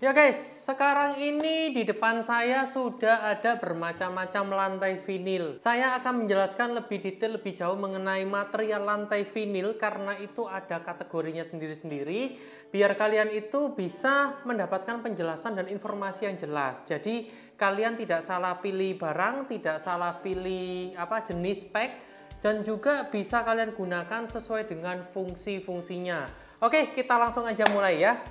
Ya guys, sekarang ini di depan saya sudah ada bermacam-macam lantai vinil. Saya akan menjelaskan lebih detail, lebih jauh mengenai material lantai vinil karena itu ada kategorinya sendiri-sendiri. Biar kalian itu bisa mendapatkan penjelasan dan informasi yang jelas. Jadi kalian tidak salah pilih barang, tidak salah pilih jenis spek, dan juga bisa kalian gunakan sesuai dengan fungsi-fungsinya. Oke, kita langsung aja mulai ya.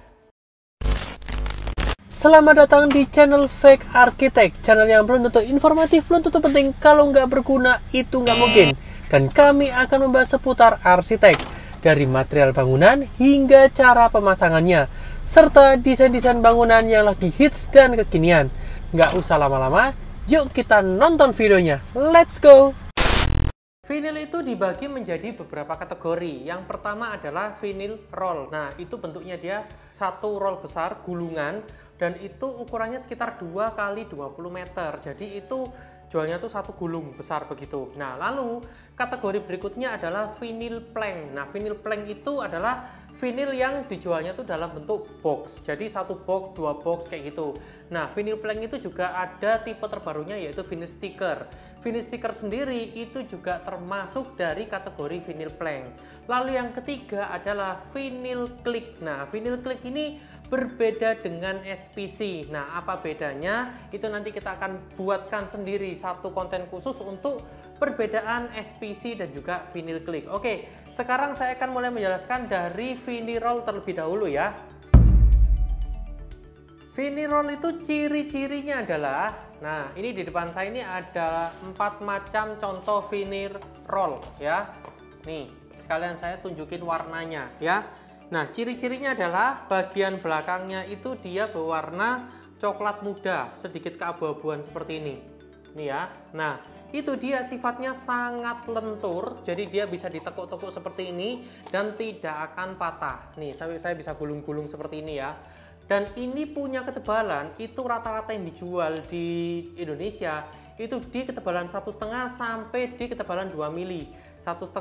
Selamat datang di channel Fake Architect, channel yang belum tentu informatif, belum tentu penting, kalau nggak berguna itu nggak mungkin. Dan kami akan membahas seputar arsitek, dari material bangunan hingga cara pemasangannya, serta desain-desain bangunan yang lagi hits dan kekinian. Nggak usah lama-lama, yuk kita nonton videonya, let's go! Vinil itu dibagi menjadi beberapa kategori. Yang pertama adalah vinil roll. Nah, itu bentuknya dia satu roll besar, gulungan, dan itu ukurannya sekitar 2 x 20 meter. Jadi itu jualnya tuh satu gulung besar begitu. Nah, lalu kategori berikutnya adalah vinil plank. Nah, vinil plank itu adalah vinil yang dijualnya tuh dalam bentuk box. Jadi satu box, dua box kayak gitu. Nah, vinil plank itu juga ada tipe terbarunya yaitu vinil sticker. Vinil stiker sendiri itu juga termasuk dari kategori vinil plank. Lalu yang ketiga adalah vinil click. Nah, vinil click ini berbeda dengan SPC. Nah, apa bedanya? Itu nanti kita akan buatkan sendiri satu konten khusus untuk perbedaan SPC dan juga vinil click. Oke, sekarang saya akan mulai menjelaskan dari vinil roll terlebih dahulu ya. Vinil roll itu ciri-cirinya adalah, nah ini di depan saya ini ada 4 macam contoh vinil roll ya. Nih, sekalian saya tunjukin warnanya ya. Nah, ciri-cirinya adalah bagian belakangnya itu dia berwarna coklat muda, sedikit keabu-abuan seperti ini. Nih ya. Nah, itu dia sifatnya sangat lentur, jadi dia bisa ditekuk-tekuk seperti ini dan tidak akan patah. Nih, saya bisa gulung-gulung seperti ini ya. Dan ini punya ketebalan itu rata-rata yang dijual di Indonesia itu di ketebalan 1,5 sampai di ketebalan 2 mili. 1,5,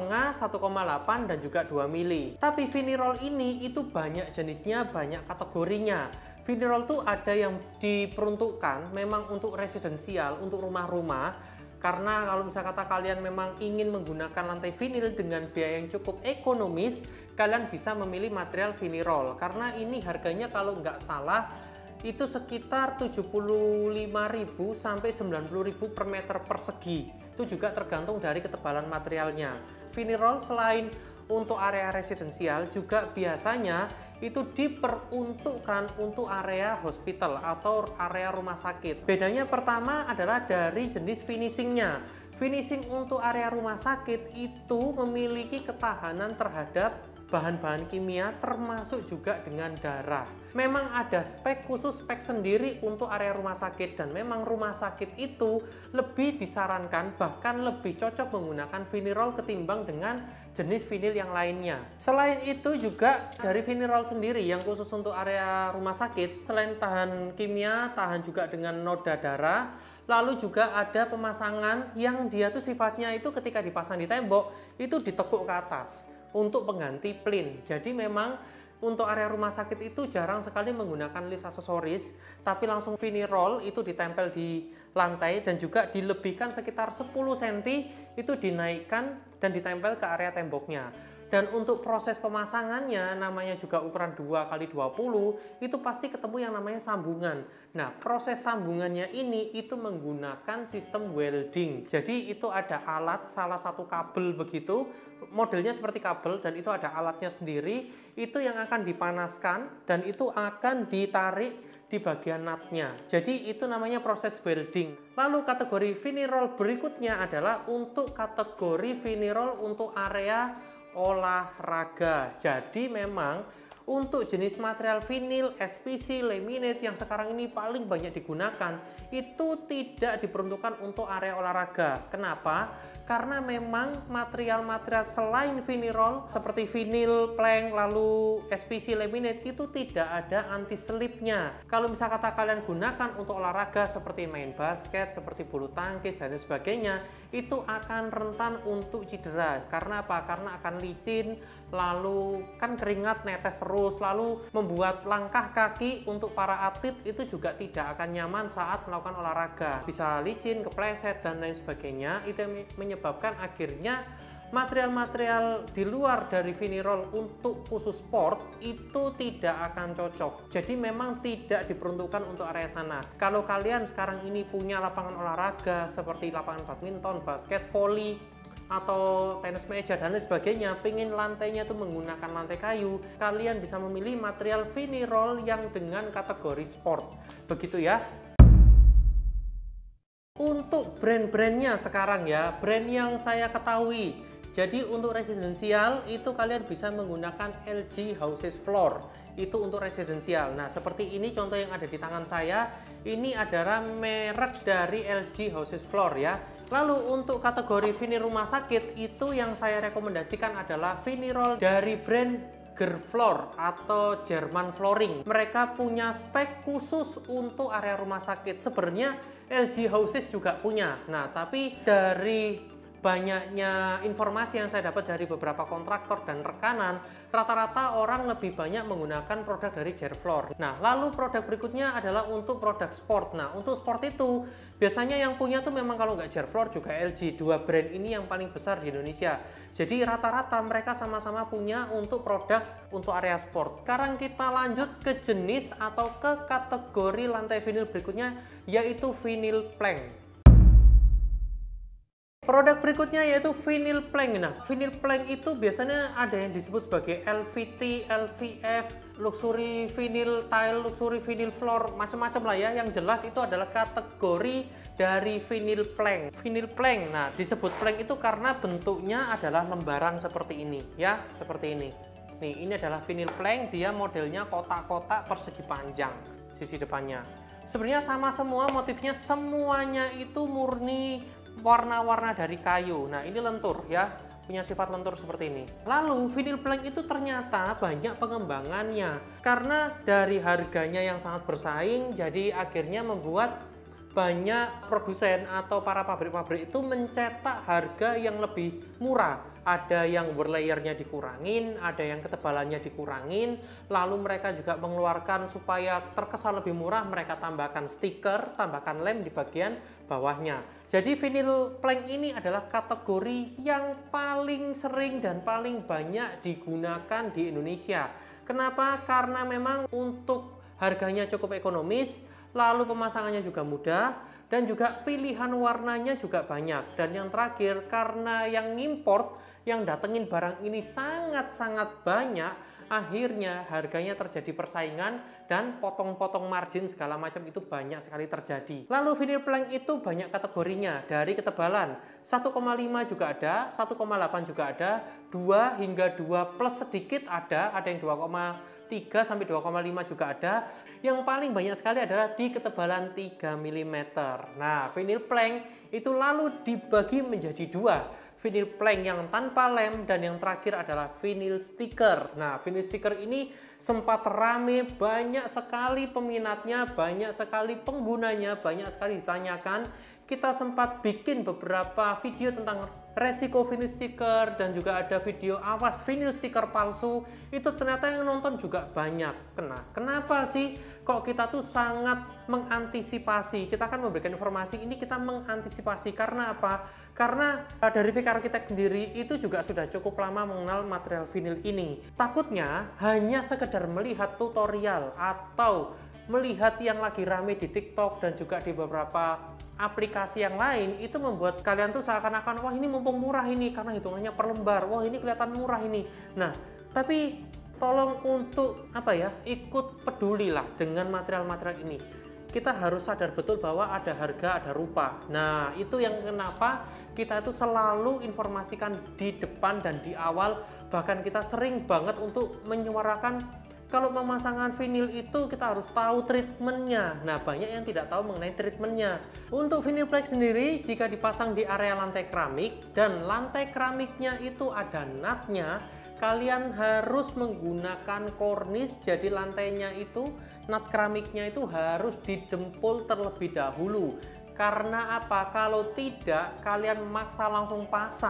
1,8 dan juga 2 mili. Tapi vinil roll ini itu banyak jenisnya, banyak kategorinya. Vinil roll itu ada yang diperuntukkan memang untuk residensial, untuk rumah-rumah. Karena kalau misalnya kata kalian memang ingin menggunakan lantai vinil dengan biaya yang cukup ekonomis, kalian bisa memilih material vinil roll. Karena ini harganya kalau nggak salah itu sekitar 75.000 sampai 90.000 per meter persegi. Itu juga tergantung dari ketebalan materialnya. Vinil roll selain untuk area residensial juga biasanya itu diperuntukkan untuk area hospital atau area rumah sakit. Bedanya pertama adalah dari jenis finishingnya. Finishing untuk area rumah sakit itu memiliki ketahanan terhadap bahan-bahan kimia termasuk juga dengan darah. Memang ada spek khusus, spek sendiri untuk area rumah sakit, dan memang rumah sakit itu lebih disarankan bahkan lebih cocok menggunakan vinil roll ketimbang dengan jenis vinil yang lainnya. Selain itu juga dari vinil roll sendiri yang khusus untuk area rumah sakit, selain tahan kimia, tahan juga dengan noda darah. Lalu juga ada pemasangan yang dia tuh sifatnya itu ketika dipasang di tembok itu ditekuk ke atas untuk pengganti plin. Jadi memang untuk area rumah sakit itu jarang sekali menggunakan list aksesoris, tapi langsung vinil roll itu ditempel di lantai dan juga dilebihkan sekitar 10 cm itu dinaikkan dan ditempel ke area temboknya. Dan untuk proses pemasangannya namanya juga ukuran 2 x 20 itu pasti ketemu yang namanya sambungan. Nah, proses sambungannya ini itu menggunakan sistem welding. Jadi itu ada alat, salah satu kabel begitu, modelnya seperti kabel dan itu ada alatnya sendiri, itu yang akan dipanaskan dan itu akan ditarik di bagian nutnya. Jadi itu namanya proses welding. Lalu kategori vinil roll berikutnya adalah untuk kategori vinil roll untuk area olahraga. Jadi memang untuk jenis material vinil, SPC, laminate yang sekarang ini paling banyak digunakan itu tidak diperuntukkan untuk area olahraga. Kenapa? Karena memang material-material selain vinil roll seperti vinil plank lalu SPC laminate itu tidak ada anti slipnya. Kalau misal kata kalian gunakan untuk olahraga seperti main basket, seperti bulu tangkis dan sebagainya, itu akan rentan untuk cedera. Karena apa? Karena akan licin, lalu kan keringat netes terus. terus, lalu membuat langkah kaki untuk para atlet itu juga tidak akan nyaman saat melakukan olahraga. Bisa licin, kepleset, dan lain sebagainya. Itu yang menyebabkan akhirnya material-material di luar dari Vinirol untuk khusus sport itu tidak akan cocok. Jadi memang tidak diperuntukkan untuk area sana. Kalau kalian sekarang ini punya lapangan olahraga seperti lapangan badminton, basket, volley, atau tenis meja dan lain sebagainya, pengen lantainya itu menggunakan lantai kayu, kalian bisa memilih material Vinirol yang dengan kategori sport. Begitu ya. Untuk brand-brandnya sekarang ya, brand yang saya ketahui. Jadi untuk residensial itu kalian bisa menggunakan LG Houses Floor. Itu untuk residensial. Nah, seperti ini contoh yang ada di tangan saya. Ini adalah merek dari LG Houses Floor ya. Lalu untuk kategori vinil rumah sakit itu yang saya rekomendasikan adalah Vinirol dari brand Gerfloor atau German Flooring. Mereka punya spek khusus untuk area rumah sakit. Sebenarnya LG Houses juga punya. Nah, tapi dari banyaknya informasi yang saya dapat dari beberapa kontraktor dan rekanan, rata-rata orang lebih banyak menggunakan produk dari Gerfloor. Nah, lalu produk berikutnya adalah untuk produk sport. Nah, untuk sport itu biasanya yang punya tuh memang kalau nggak Gerfloor juga LG. Dua brand ini yang paling besar di Indonesia. Jadi rata-rata mereka sama-sama punya untuk produk untuk area sport. Sekarang kita lanjut ke jenis atau ke kategori lantai vinil berikutnya, yaitu vinil plank. Produk berikutnya yaitu vinil plank. Nah, vinil plank itu biasanya ada yang disebut sebagai LVT, LVF, luxury vinyl tile, luxury vinyl floor, macam-macam lah ya. Yang jelas itu adalah kategori dari vinil plank. Vinil plank. Nah, disebut plank itu karena bentuknya adalah lembaran seperti ini ya, seperti ini. Nih, ini adalah vinil plank, dia modelnya kotak-kotak persegi panjang sisi depannya. Sebenarnya sama semua motifnya, semuanya itu murni warna-warna dari kayu. Nah, ini lentur ya, punya sifat lentur seperti ini. Lalu vinil plank itu ternyata banyak pengembangannya karena dari harganya yang sangat bersaing, jadi akhirnya membuat banyak produsen atau para pabrik-pabrik itu mencetak harga yang lebih murah. Ada yang berlayernya dikurangin, ada yang ketebalannya dikurangin, lalu mereka juga mengeluarkan supaya terkesan lebih murah, mereka tambahkan stiker, tambahkan lem di bagian bawahnya. Jadi vinil plank ini adalah kategori yang paling sering dan paling banyak digunakan di Indonesia. Kenapa? Karena memang untuk harganya cukup ekonomis, lalu pemasangannya juga mudah, dan juga pilihan warnanya juga banyak. Dan yang terakhir, karena yang import, yang datengin barang ini sangat-sangat banyak, akhirnya harganya terjadi persaingan dan potong-potong margin segala macam itu banyak sekali terjadi. Lalu vinil plank itu banyak kategorinya, dari ketebalan 1,5 juga ada, 1,8 juga ada, 2 hingga 2 plus sedikit ada yang 2,3 sampai 2,5 juga ada. Yang paling banyak sekali adalah di ketebalan 3 mm. Nah, vinil plank itu lalu dibagi menjadi dua. Vinil plank yang tanpa lem dan yang terakhir adalah vinil stiker. Nah, vinil stiker ini sempat rame, banyak sekali peminatnya, banyak sekali penggunanya, banyak sekali ditanyakan. Kita sempat bikin beberapa video tentang resiko vinil stiker dan juga ada video awas vinil stiker palsu. Itu ternyata yang nonton juga banyak. Kenapa sih kok kita tuh sangat mengantisipasi? Kita akan memberikan informasi ini, kita mengantisipasi karena apa? Karena dari VK Architect sendiri itu juga sudah cukup lama mengenal material vinil ini. Takutnya hanya sekedar melihat tutorial atau melihat yang lagi rame di TikTok dan juga di beberapa aplikasi yang lain, itu membuat kalian tuh seakan-akan wah ini mumpung murah ini karena hitungannya per lembar, wah ini kelihatan murah ini. Nah, tapi tolong untuk apa ya, ikut pedulilah dengan material-material ini. Kita harus sadar betul bahwa ada harga, ada rupa. Nah, itu yang kenapa kita itu selalu informasikan di depan dan di awal. Bahkan kita sering banget untuk menyuarakan kalau pemasangan vinil itu kita harus tahu treatmentnya. Nah, banyak yang tidak tahu mengenai treatmentnya. Untuk vinil plank sendiri, jika dipasang di area lantai keramik dan lantai keramiknya itu ada nutnya, kalian harus menggunakan kornis. Jadi lantainya itu, nut keramiknya itu harus didempul terlebih dahulu. Karena apa? Kalau tidak, kalian maksa langsung pasang,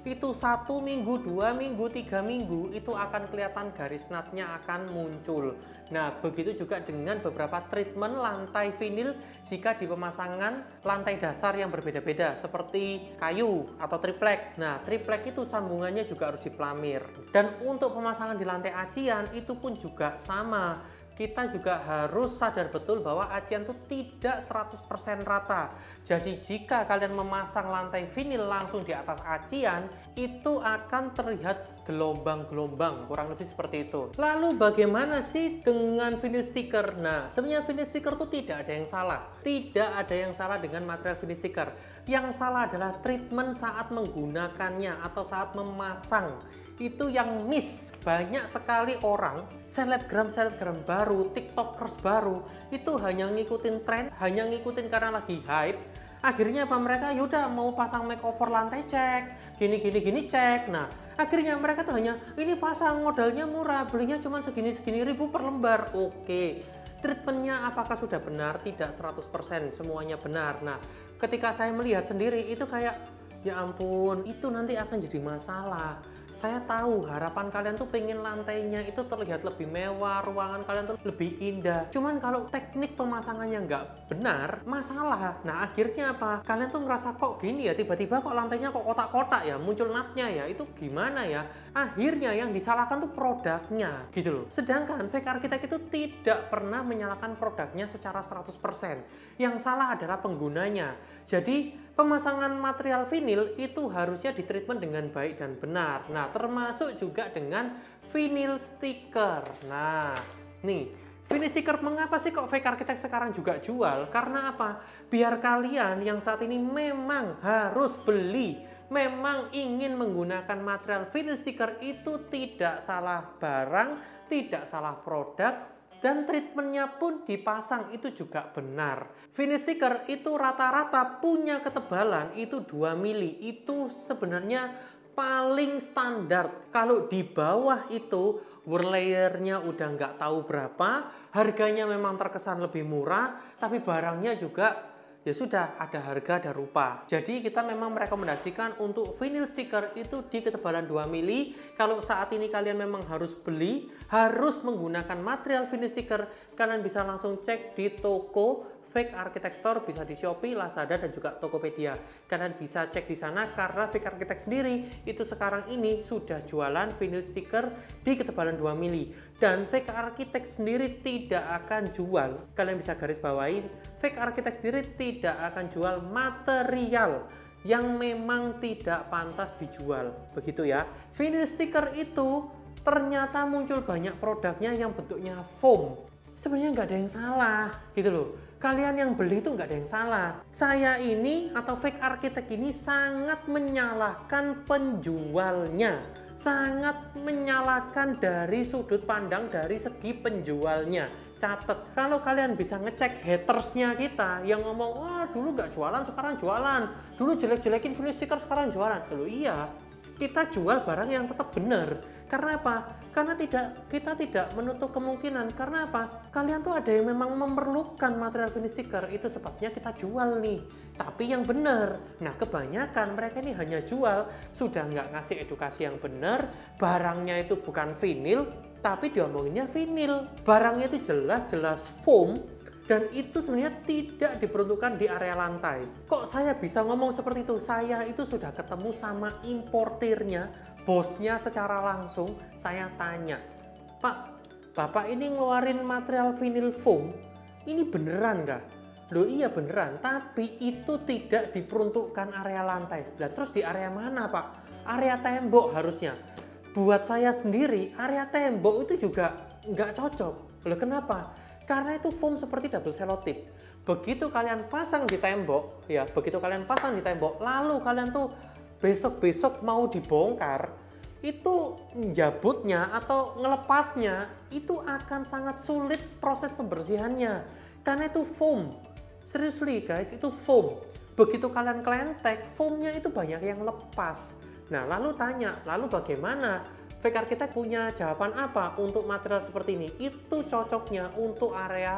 itu 1 minggu, 2 minggu, 3 minggu itu akan kelihatan garis natnya akan muncul. Nah, begitu juga dengan beberapa treatment lantai vinil jika di pemasangan lantai dasar yang berbeda-beda seperti kayu atau triplek. Nah, triplek itu sambungannya juga harus dipelamir. Dan untuk pemasangan di lantai acian itu pun juga sama. Kita juga harus sadar betul bahwa acian itu tidak 100% rata. Jadi jika kalian memasang lantai vinil langsung di atas acian, itu akan terlihat gelombang-gelombang, kurang lebih seperti itu. Lalu bagaimana sih dengan vinil stiker? Nah, sebenarnya vinil stiker itu tidak ada yang salah. Tidak ada yang salah dengan material vinil stiker. Yang salah adalah treatment saat menggunakannya atau saat memasang. Itu yang miss. Banyak sekali orang, selebgram baru, tiktokers baru, itu hanya ngikutin tren, hanya ngikutin karena lagi hype. Akhirnya apa, mereka yaudah mau pasang makeover lantai cek, gini cek. Nah, akhirnya mereka tuh hanya ini pasang, modalnya murah, belinya cuma segini ribu per lembar. Oke, treatmentnya apakah sudah benar? Tidak 100% semuanya benar. Nah, ketika saya melihat sendiri itu kayak, ya ampun, itu nanti akan jadi masalah. Saya tahu harapan kalian tuh pengen lantainya itu terlihat lebih mewah, ruangan kalian tuh lebih indah. Cuman kalau teknik pemasangannya nggak benar, masalah. Nah, akhirnya apa? Kalian tuh ngerasa kok gini ya, tiba-tiba kok lantainya kok kotak-kotak ya, muncul natnya ya, itu gimana ya? Akhirnya yang disalahkan tuh produknya, gitu loh. Sedangkan fake architect itu tidak pernah menyalahkan produknya secara 100%. Yang salah adalah penggunanya. Jadi, pemasangan material vinil itu harusnya ditreatment dengan baik dan benar. Nah, termasuk juga dengan vinil stiker. Nah, nih, vinil stiker mengapa sih kok fake architect sekarang juga jual? Karena apa? Biar kalian yang saat ini memang harus beli, memang ingin menggunakan material vinil stiker itu tidak salah barang, tidak salah produk, dan treatmentnya pun dipasang itu juga benar. Vinil stiker itu rata-rata punya ketebalan itu 2 mili. Itu sebenarnya paling standar. Kalau di bawah itu layernya udah nggak tahu berapa, harganya memang terkesan lebih murah, tapi barangnya juga ya sudah ada harga ada rupa. Jadi kita memang merekomendasikan untuk vinil stiker itu di ketebalan 2 mili. Kalau saat ini kalian memang harus beli, harus menggunakan material vinil stiker, kalian bisa langsung cek di toko Fake Architect Store, bisa di Shopee, Lazada, dan juga Tokopedia. Kalian bisa cek di sana karena Fake Architect sendiri itu sekarang ini sudah jualan vinil stiker di ketebalan 2 mili. Dan Fake Architect sendiri tidak akan jual, kalian bisa garis bawahi, Fake Architect sendiri tidak akan jual material yang memang tidak pantas dijual. Begitu ya. Vinil stiker itu ternyata muncul banyak produknya yang bentuknya foam. Sebenarnya nggak ada yang salah, gitu loh. Kalian yang beli itu nggak ada yang salah. Saya ini atau Fake Architect ini sangat menyalahkan penjualnya. Sangat menyalahkan dari sudut pandang dari segi penjualnya. Catat, kalau kalian bisa ngecek hatersnya kita yang ngomong, wah dulu nggak jualan sekarang jualan, dulu jelek-jelekin vinil stiker sekarang jualan. Loh iya, kita jual barang yang tetap benar. Karena apa? Karena kita tidak menutup kemungkinan. Karena apa? Kalian tuh ada yang memang memerlukan material vinil stiker, itu sebabnya kita jual nih. Tapi yang benar. Nah, kebanyakan mereka ini hanya jual, sudah nggak ngasih edukasi yang benar. Barangnya itu bukan vinil, tapi diomonginnya vinil. Barangnya itu jelas-jelas foam. Dan itu sebenarnya tidak diperuntukkan di area lantai. Kok saya bisa ngomong seperti itu? Saya itu sudah ketemu sama importirnya, bosnya secara langsung. Saya tanya, Pak, Bapak ini ngeluarin material vinil foam, ini beneran nggak? Loh iya beneran, tapi itu tidak diperuntukkan area lantai. Lah terus di area mana Pak? Area tembok harusnya. Buat saya sendiri, area tembok itu juga nggak cocok. Loh kenapa? Karena itu foam seperti double selotip. Begitu kalian pasang di tembok, ya, begitu kalian pasang di tembok, lalu kalian tuh besok-besok mau dibongkar, itu jabutnya atau ngelepasnya itu akan sangat sulit proses pembersihannya. Karena itu foam. Seriously guys, itu foam. Begitu kalian kelentek, foamnya itu banyak yang lepas. Nah, lalu tanya, lalu bagaimana? Fake Architect punya jawaban apa untuk material seperti ini? Itu cocoknya untuk area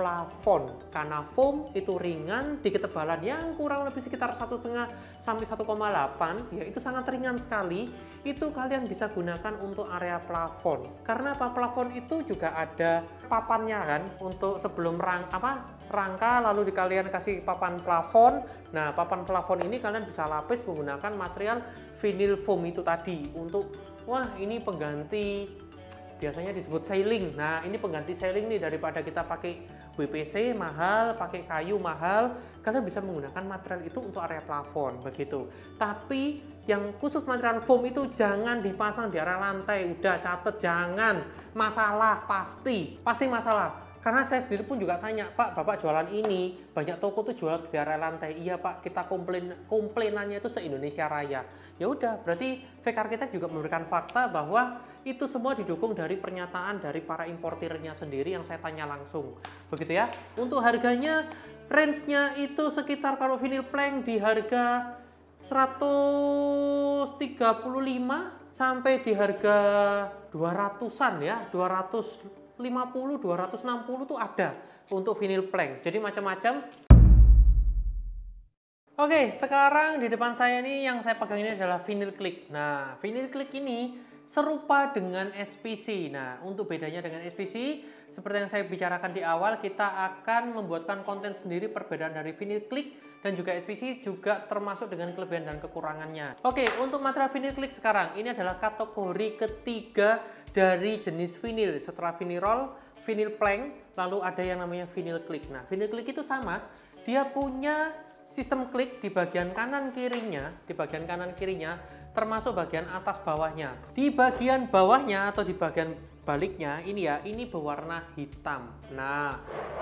plafon. Karena foam itu ringan di ketebalan yang kurang lebih sekitar 1,5 sampai 1,8, ya itu sangat ringan sekali. Itu kalian bisa gunakan untuk area plafon. Karena apa? Plafon itu juga ada papannya kan, untuk sebelum rangka lalu kalian kasih papan plafon. Nah, papan plafon ini kalian bisa lapis menggunakan material vinyl foam itu tadi untuk, wah ini pengganti, biasanya disebut sailing. Nah, ini pengganti sailing nih, daripada kita pakai WPC mahal, pakai kayu mahal, kalian bisa menggunakan material itu untuk area plafon begitu. Tapi yang khusus material foam itu jangan dipasang di area lantai. Udah catet, jangan. Masalah pasti masalah. Karena saya sendiri pun juga tanya, Pak, Bapak jualan ini, banyak toko tuh jual di area lantai. Iya Pak, kita komplainannya itu se-Indonesia Raya. Ya udah, berarti VK Architect juga memberikan fakta bahwa itu semua didukung dari pernyataan dari para importirnya sendiri yang saya tanya langsung. Begitu ya. Untuk harganya, range-nya itu sekitar kalau vinyl plank di harga 135 sampai di harga 200-an ya, 250, 260 tuh ada untuk vinyl plank. Jadi macam-macam. Oke, sekarang di depan saya nih yang saya pegang ini adalah vinyl click. Nah, vinyl click ini serupa dengan SPC. Nah, untuk bedanya dengan SPC, seperti yang saya bicarakan di awal, kita akan membuatkan konten sendiri perbedaan dari vinyl click dan juga SPC, juga termasuk dengan kelebihan dan kekurangannya. Oke, untuk material vinyl click sekarang, ini adalah kategori ketiga dari jenis vinyl. Setelah vinyl roll, vinyl plank, lalu ada yang namanya vinyl click. Nah, vinyl click itu sama, dia punya sistem klik di bagian kanan kirinya, termasuk bagian atas bawahnya. Di bagian bawahnya atau di bagian baliknya ini ya, ini berwarna hitam. Nah,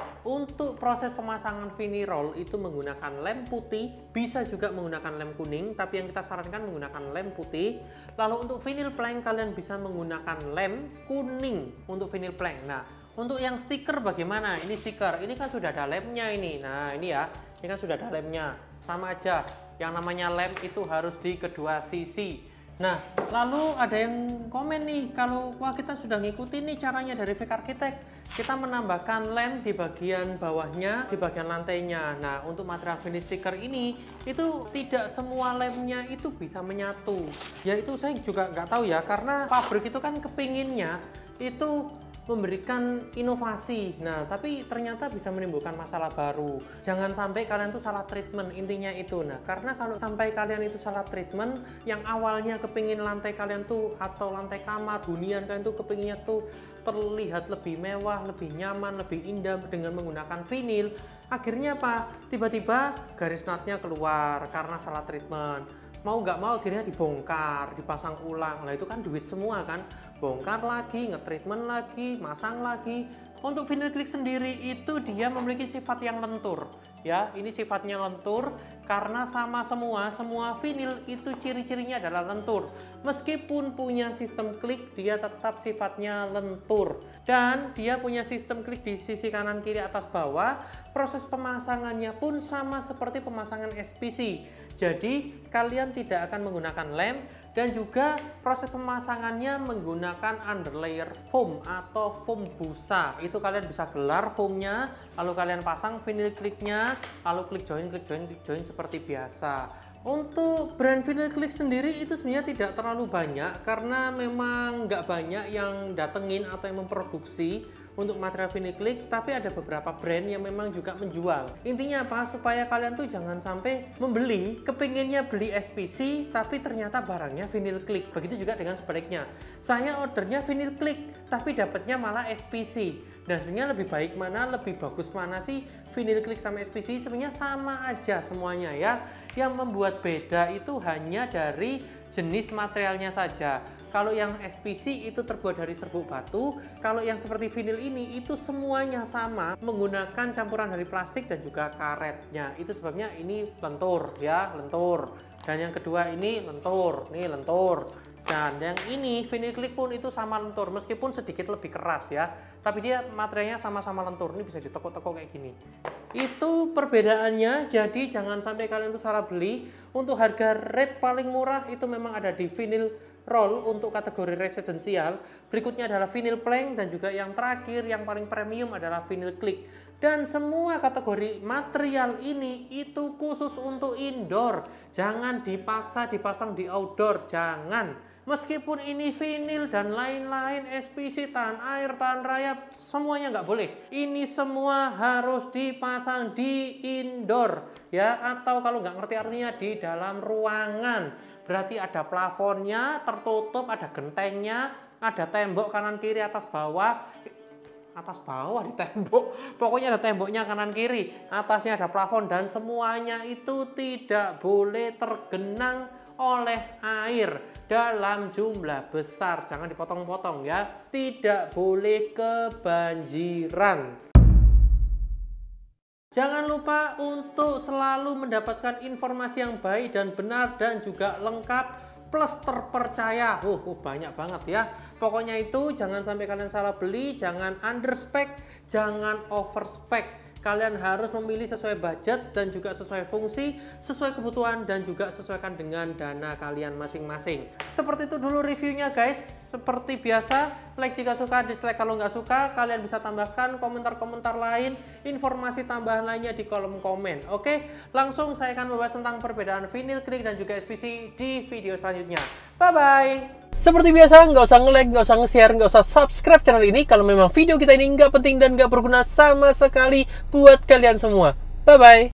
untuk proses pemasangan vinyl roll itu menggunakan lem putih, bisa juga menggunakan lem kuning, tapi yang kita sarankan menggunakan lem putih. Lalu untuk vinyl plank kalian bisa menggunakan lem kuning untuk vinyl plank. Nah, untuk yang stiker bagaimana? Ini stiker, ini kan sudah ada lemnya ini. Nah, ini ya, ini kan sudah ada lemnya. Sama aja, yang namanya lem itu harus di kedua sisi. Nah, lalu ada yang komen nih, kalau wah kita sudah ngikutin nih caranya dari VK Architect, kita menambahkan lem di bagian bawahnya, di bagian lantainya. Nah, untuk material vinyl stiker ini, itu tidak semua lemnya itu bisa menyatu. Ya itu saya juga nggak tahu ya, karena pabrik itu kan kepinginnya itu memberikan inovasi. Nah, tapi ternyata bisa menimbulkan masalah baru. Jangan sampai kalian tuh salah treatment, intinya itu. Nah, karena kalau sampai kalian itu salah treatment, yang awalnya kepingin lantai kalian tuh atau lantai kamar, hunian kalian tuh kepinginnya tuh terlihat lebih mewah, lebih nyaman, lebih indah dengan menggunakan vinil. Akhirnya apa? Tiba-tiba garis nutnya keluar karena salah treatment. Mau nggak mau akhirnya dibongkar, dipasang ulang. Lah itu kan duit semua kan, bongkar lagi, nge-treatment lagi, masang lagi. Untuk vinyl click sendiri itu dia memiliki sifat yang lentur. Ya, ini sifatnya lentur karena sama semua vinyl itu ciri-cirinya adalah lentur. Meskipun punya sistem klik, dia tetap sifatnya lentur. Dan dia punya sistem klik di sisi kanan, kiri, atas, bawah. Proses pemasangannya pun sama seperti pemasangan SPC. Jadi, kalian tidak akan menggunakan lem. Dan juga proses pemasangannya menggunakan underlayer foam atau foam busa. Itu kalian bisa gelar foamnya, lalu kalian pasang vinyl clicknya, lalu klik join seperti biasa. Untuk brand vinyl click sendiri itu sebenarnya tidak terlalu banyak, karena memang nggak banyak yang datengin atau yang memproduksi untuk material vinyl click, tapi ada beberapa brand yang memang juga menjual. Intinya apa? Supaya kalian tuh jangan sampai membeli, kepinginnya beli SPC, tapi ternyata barangnya vinyl click. Begitu juga dengan sebaliknya. Saya ordernya vinyl click, tapi dapatnya malah SPC. Dan sebenarnya lebih baik mana, lebih bagus mana sih vinyl click sama SPC? Sebenarnya sama aja semuanya ya. Yang membuat beda itu hanya dari jenis materialnya saja. Kalau yang SPC itu terbuat dari serbuk batu, kalau yang seperti vinil ini itu semuanya sama, menggunakan campuran dari plastik dan juga karetnya. Itu sebabnya ini lentur ya, lentur. Dan yang kedua ini lentur, nih lentur. Dan yang ini vinyl click pun itu sama lentur, meskipun sedikit lebih keras ya, tapi dia materialnya sama-sama lentur. Ini bisa ditekuk-tekuk kayak gini. Itu perbedaannya, jadi jangan sampai kalian tuh salah beli. Untuk harga rate paling murah itu memang ada di vinyl roll untuk kategori residensial. Berikutnya adalah vinyl plank, dan juga yang terakhir yang paling premium adalah vinyl click. Dan semua kategori material ini itu khusus untuk indoor. Jangan dipaksa dipasang di outdoor, jangan. Meskipun ini vinil dan lain-lain, SPC, tahan air, tahan rayap, semuanya nggak boleh. Ini semua harus dipasang di indoor, ya. Atau kalau nggak ngerti artinya di dalam ruangan. Berarti ada plafonnya tertutup, ada gentengnya, ada tembok kanan kiri atas bawah di tembok, pokoknya ada temboknya kanan kiri, atasnya ada plafon, dan semuanya itu tidak boleh tergenang oleh air dalam jumlah besar. Jangan dipotong-potong ya, tidak boleh kebanjiran. Jangan lupa untuk selalu mendapatkan informasi yang baik dan benar dan juga lengkap plus terpercaya. Banyak banget ya. Pokoknya itu jangan sampai kalian salah beli, jangan underspec, jangan overspec. Kalian harus memilih sesuai budget dan juga sesuai fungsi, sesuai kebutuhan dan juga sesuaikan dengan dana kalian masing-masing. Seperti itu dulu reviewnya guys. Seperti biasa, like jika suka, dislike kalau nggak suka. Kalian bisa tambahkan komentar-komentar lain, informasi tambahan lainnya di kolom komen. Oke, langsung saya akan membahas tentang perbedaan vinyl klik dan juga SPC di video selanjutnya. Bye-bye! Seperti biasa, nggak usah nge-like, nggak usah nge-share, nggak usah subscribe channel ini kalau memang video kita ini nggak penting dan nggak berguna sama sekali buat kalian semua. Bye-bye!